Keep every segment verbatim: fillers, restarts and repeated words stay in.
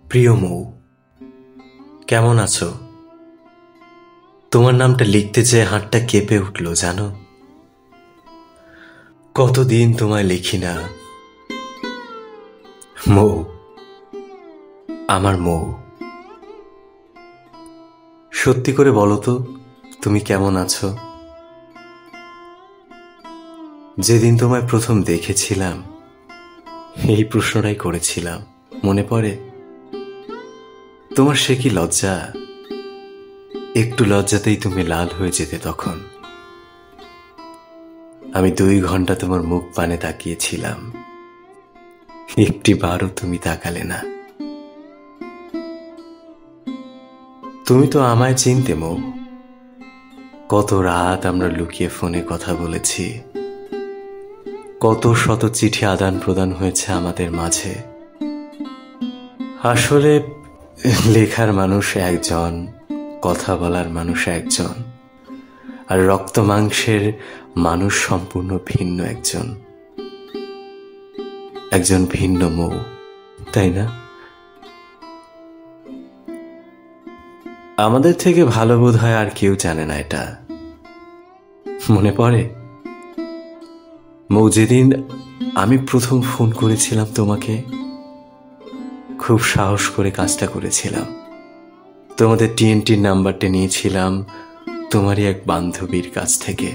প্রিয় মৌ, কেমন আছো? তোমার নামটা লিখতে চেয়ে হাতটা কেঁপে উঠল জানো। কতদিন তোমায় লিখি না। মৌ, আমার মৌ, সত্যি করে বলো তো, তুমি কেমন আছো? যেদিন তোমায় প্রথম দেখেছিলাম এই প্রশ্নটাই করেছিলাম, মনে পড়ে? তোমার সে কি লজ্জা, একটু লজ্জাতেই তুমি লাল হয়ে যেতে তখন। আমি দুই ঘন্টা তোমার মুখ পানে তাকিয়েছিলাম, একটি বারও তুমি তাকালে না। তুমি তো আমায় চিনতে মৌ, কত রাত আমরা লুকিয়ে ফোনে কথা বলেছি, কত শত চিঠি আদান প্রদান হয়েছে আমাদের মাঝে। আসলে লেখার মানুষ একজন, কথা বলার মানুষ একজন, আর রক্ত মাংসের মানুষ সম্পূর্ণ ভিন্ন একজন, একজন ভিন্ন মৌ, তাই না? আমাদের থেকে ভালো বোধ হয় আর কেউ জানে না এটা। মনে পড়ে মৌ, যেদিন আমি প্রথম ফোন করেছিলাম তোমাকে, খুব সাহস করে কাজটা করেছিলাম। তোমাদের টিএনটির নাম্বারটা নিয়েছিলাম তোমারই এক বান্ধবীর কাছ থেকে।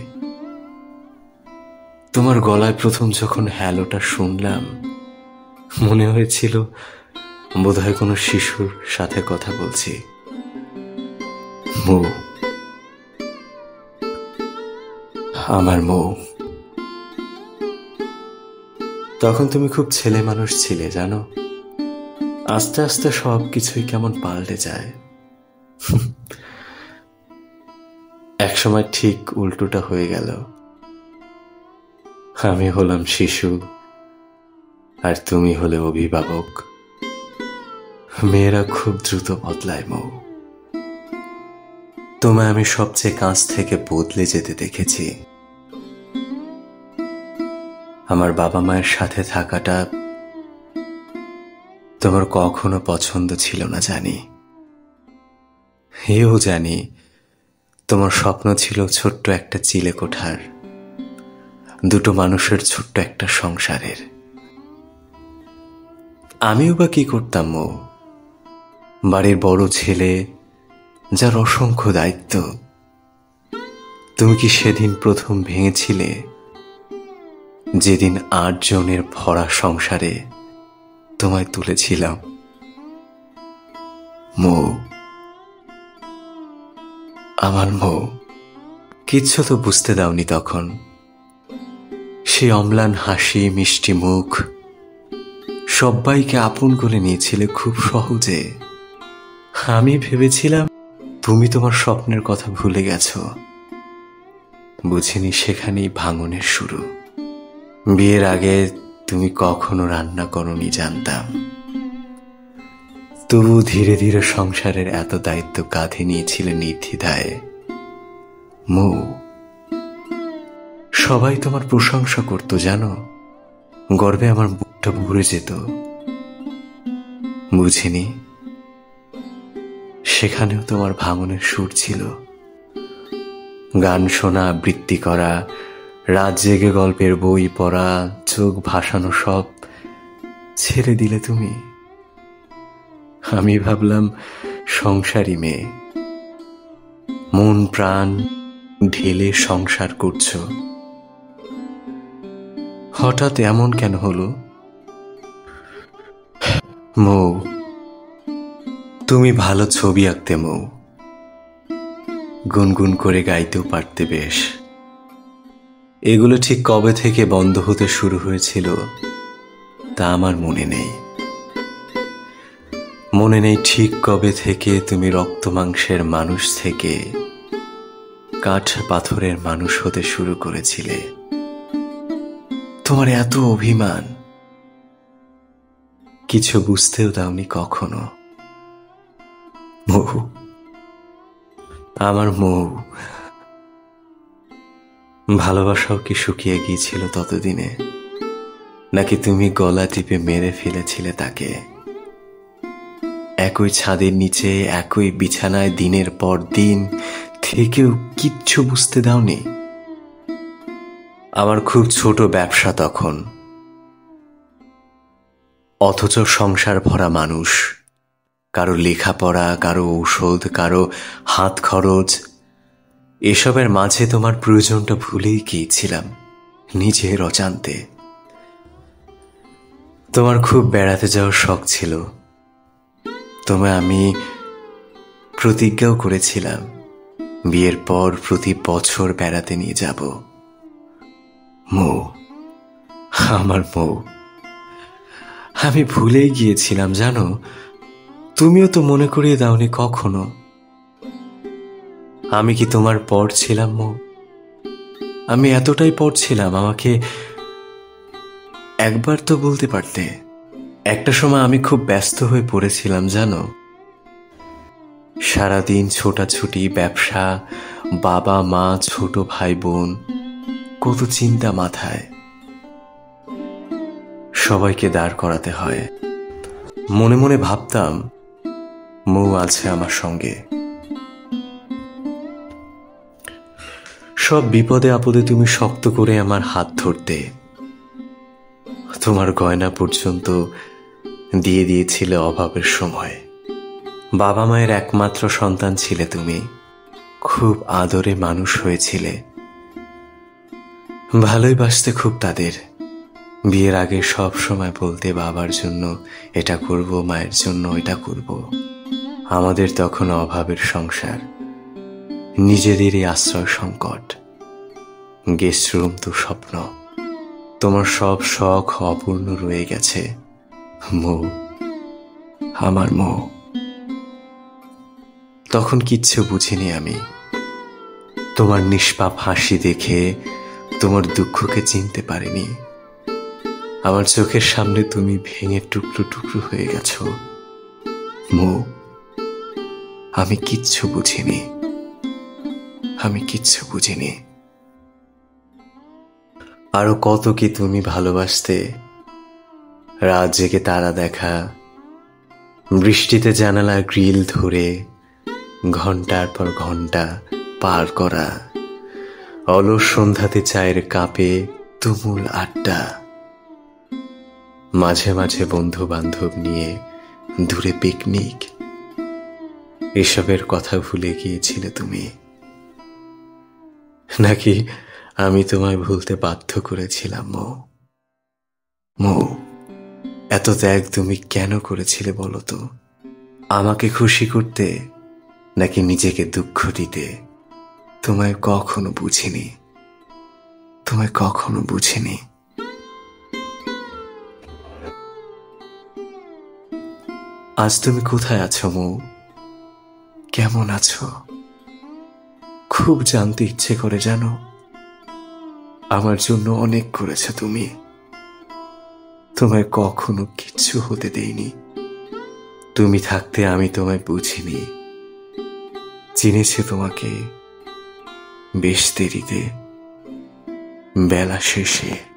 তোমার গলায় প্রথম যখন হ্যালোটা শুনলাম, মনে হয়েছিল বোধহয় কোনো শিশুর সাথে কথা বলছি। মৌ, আমার মৌ, তখন তুমি খুব ছেলে মানুষ ছিলে জানো। আস্তে আস্তে সব কিছুই কেমন পাল্টে যায়। একসময় ঠিক উল্টোটা হয়ে গেল। আমি হলাম শিশু আর তুমি হলে অভিভাবক। মেয়েরা খুব দ্রুত বদলায় মৌ। তোমায় আমি সবচেয়ে কাছ থেকে বদলে যেতে দেখেছি। আমার বাবা মায়ের সাথে থাকাটা তোমার কখনো পছন্দ ছিল না জানি। এও জানি তোমার স্বপ্ন ছিল ছোট্ট একটা চিলে কোঠার, দুটো মানুষের ছোট্ট একটা সংসারের। আমিও বা কি করতাম মৌ, বাড়ির বড় ছেলে, যার অসংখ্য দায়িত্ব। তুমি কি সেদিন প্রথম ভেঙেছিলে, যেদিন আট জনের ভরা সংসারে তোমায় তুলেছিলাম? মৌ, আমার মৌ, কিচ্ছু তো বুঝতে দাওনি তখন। সে অম্লান হাসি, মিষ্টি মুখ, সবাইকে আপন করে নিয়েছিলে খুব সহজে। আমি ভেবেছিলাম তুমি তোমার স্বপ্নের কথা ভুলে গেছো। বুঝিনি সেখানেই ভাঙনের শুরু। বিয়ের আগে তুমি কখনো রান্না করনি জানতাম, তবু ধীরে ধীরে সংসারের এত দায়িত্ব কাঁধে নিয়েছিলে নির্দ্বিধায়। মৌ, সবাই তোমার প্রশংসা করত জানো, গর্বে আমার বুকটা ভরে যেত। বুঝিনি সেখানেও তোমার ভাঙনের সুর ছিল। গান শোনা, আবৃত্তি করা, রাত জেগে গল্পের বই পড়া, চোখ ভাসানো সব ছেড়ে দিলে তুমি। আমি ভাবলাম সংসারী মেয়ে, মন প্রাণ ঢেলে সংসার করছো। হঠাৎ এমন কেন হলো? মৌ, তুমি ভালো ছবি আঁকতে মৌ, গুনগুন করে গাইতেও পারতে বেশ। এগুলো ঠিক কবে থেকে বন্ধ হতে শুরু হয়েছিল তা আমার মনে নেই। মনে নেই ঠিক কবে থেকে তুমি রক্ত মাংসের মানুষ থেকে কাঠ পাথরের মানুষ হতে শুরু করেছিলে। তোমার এত অভিমান, কিছু বুঝতেও দাওনি কখনো। মৌ, আমার মৌ, ভালোবাসাও কি শুকিয়ে গিয়েছিল ততদিনে, নাকি তুমি গলা টিপে মেরে ফেলেছিলে তাকে? একই ছাদের নিচে একই বিছানায় দিনের পর দিন থেকেও কিচ্ছু বুঝতে দাওনি। আমার খুব ছোট ব্যবসা তখন, অথচ সংসার ভরা মানুষ, কারো লেখাপড়া, কারো ঔষধ, কারো হাত খরচ, এসবের মাঝে তোমার প্রয়োজনটা ভুলেই গিয়েছিলাম নিজের অজান্তে। তোমার খুব বেড়াতে যাওয়ার শখ ছিল, তোমায় আমি প্রতিজ্ঞাও করেছিলাম বিয়ের পর প্রতি বছর বেড়াতে নিয়ে যাব। মৌ, আমার মৌ, আমি ভুলেই গিয়েছিলাম জানো। তুমিও তো মনে করিয়ে দাওনি কখনো। আমি কি তোমার পর ছিলাম মৌ? আমি এতটাই পর ছিলাম, আমাকে একবার তো বলতে পারতে। একটা সময় আমি খুব ব্যস্ত হয়ে পড়েছিলাম জানো। সারাদিন ছোটাছুটি, ব্যবসা, বাবা মা, ছোট ভাই বোন, কত চিন্তা মাথায়। সবাইকে দাঁড় করাতে হয়। মনে মনে ভাবতাম মৌ আছে আমার সঙ্গে। সব বিপদে আপদে তুমি শক্ত করে আমার হাত ধরতে, তোমার গয়না পর্যন্ত দিয়ে দিয়েছিলে অভাবের সময়। বাবা মায়ের একমাত্র সন্তান ছিলে তুমি, খুব আদরে মানুষ হয়েছিলে। ভালোই বাসতে খুব তাদের। বিয়ের আগে সব সময় বলতে বাবার জন্য এটা করব, মায়ের জন্য এটা করব। আমাদের তখন অভাবের সংসার, নিজেদেরই আশ্রয় সংকট, গেস্ট রুম তো স্বপ্ন। তোমার সব শখ অপূর্ণ রয়ে গেছে মৌ, আমার মৌ। তখন কিচ্ছু বুঝিনি আমি। তোমার নিষ্পাপ হাসি দেখে তোমার দুঃখকে চিনতে পারিনি। আমার চোখের সামনে তুমি ভেঙে টুকরো টুকরো হয়ে গেছো মৌ। আমি কিচ্ছু বুঝিনি, আমি কিচ্ছু বুঝিনি। আরো কত কি তুমি ভালোবাসতে। রাত জেগে তারা দেখা, বৃষ্টিতে জানালার গ্রিল ধরে ঘন্টার পর ঘন্টা পার করা, অলস সন্ধ্যাতে চায়ের কাপে তুমুল আড্ডা, মাঝে মাঝে বন্ধু বান্ধব নিয়ে দূরে পিকনিক। এসবের কথা ভুলে গিয়েছিলে তুমি, নাকি আমি তোমায় ভুলতে বাধ্য করেছিলাম মৌ? মৌ, এত ত্যাগ তুমি কেন করেছিলে বলো তো? আমাকে খুশি করতে নাকি নিজেকে দুঃখ দিতে? তোমায় কখনো বুঝিনি, তোমায় কখনো বুঝিনি। আজ তুমি কোথায় আছো মৌ? কেমন আছো? খুব জানতে ইচ্ছে করে জানো। আমার জন্য অনেক করেছো তুমি। তোমায় কখনো কিচ্ছু হতে দেইনি। তুমি থাকতে আমি তোমায় বুঝিনি, চিনেছি তোমাকে বেশ দেরিতে, বেলা শেষে।